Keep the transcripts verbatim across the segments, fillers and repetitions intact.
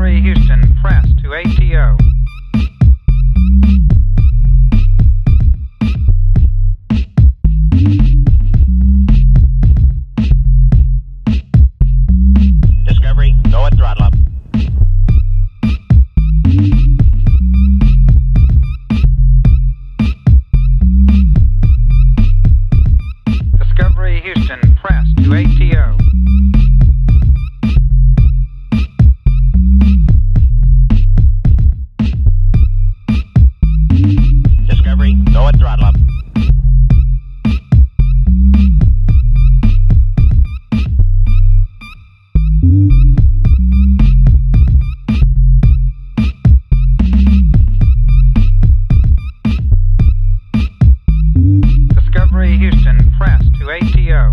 Discovery Houston, press to A T O. Discovery, go at throttle up. Discovery Houston, press to A T O. Discovery, go at throttle up. Discovery Houston, press to A T O.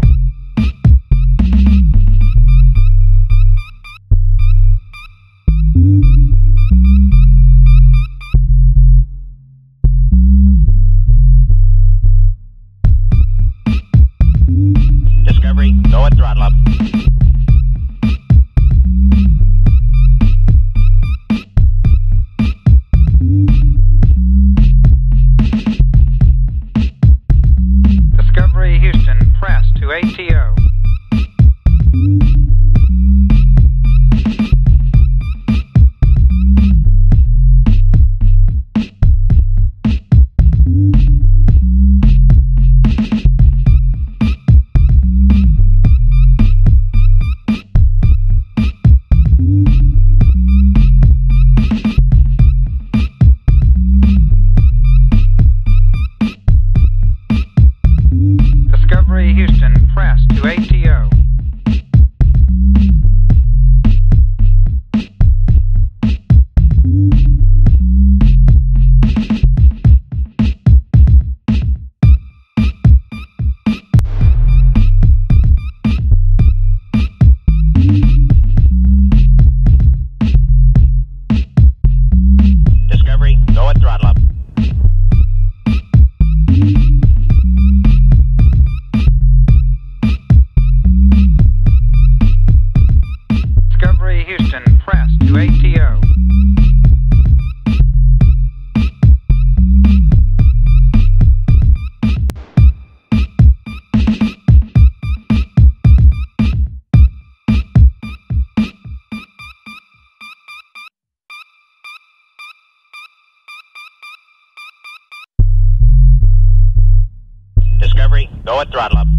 Discovery, go at throttle up. Discovery Houston, press to A T O. Discovery Houston, press to A T O. Discovery, go at throttle up. Discovery Houston, press to A T O. Discovery, go at throttle up.